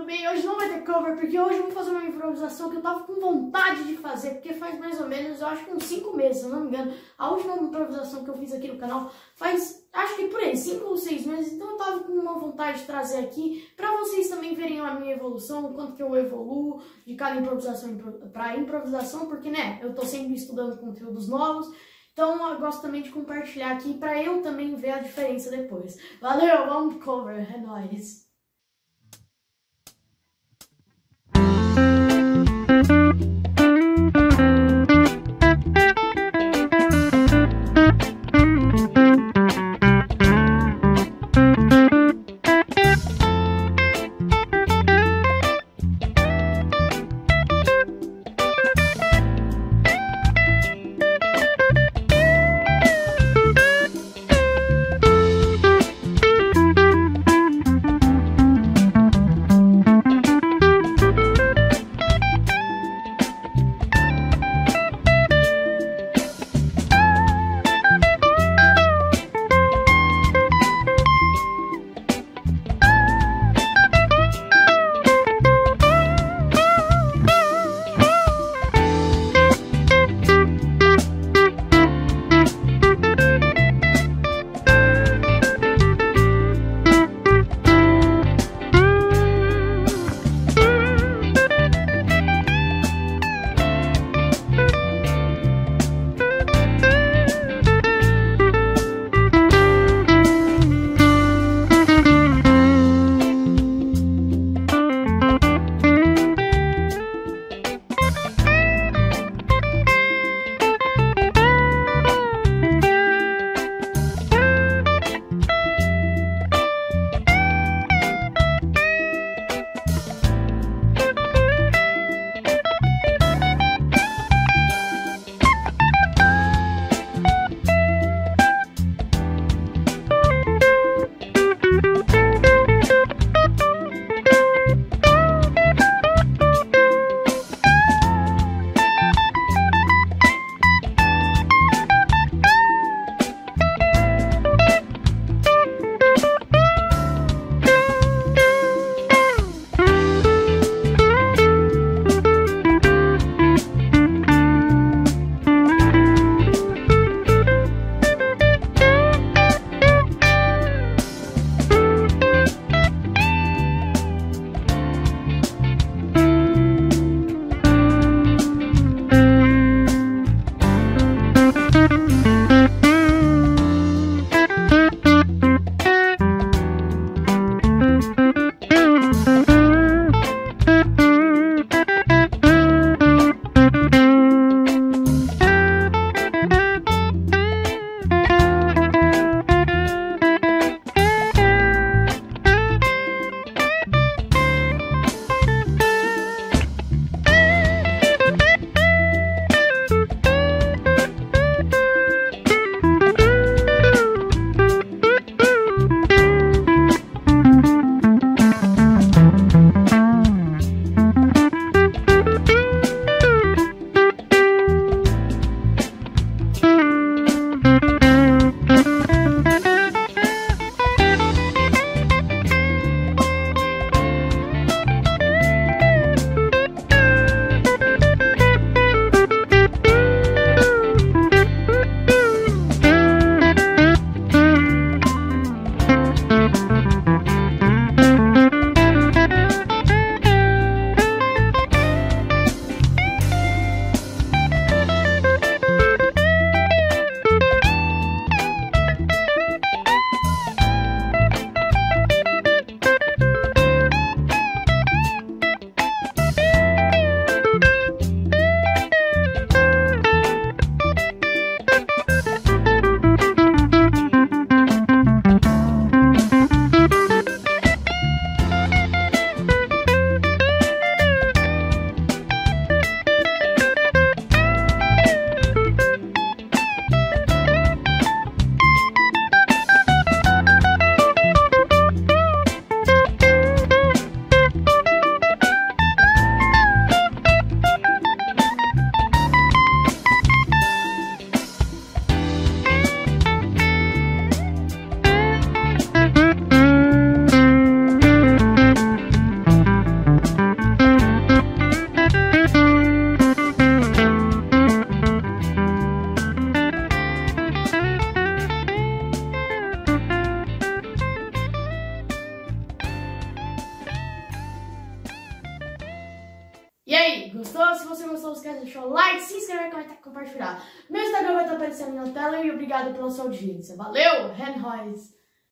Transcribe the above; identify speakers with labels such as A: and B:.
A: bem, hoje não vai ter cover, porque hoje eu vou fazer uma improvisação que eu tava com vontade de fazer, porque faz mais ou menos, eu acho que uns 5 meses, se eu não me engano, a última improvisação que eu fiz aqui no canal faz, acho que por aí, 5 ou 6 meses, então eu tava com uma vontade de trazer aqui, pra vocês também verem a minha evolução, o quanto que eu evoluo de cada improvisação pra improvisação, porque, né, eu tô sempre estudando conteúdos novos, então eu gosto também de compartilhar aqui pra eu também ver a diferença depois. Valeu, vamos pro cover, é nóis! E aí, gostou? Se você gostou, não esquece de deixar o like, se inscrever, comentar e compartilhar. Meu Instagram vai estar aparecendo na tela e obrigado pela sua audiência. Valeu! É nóis!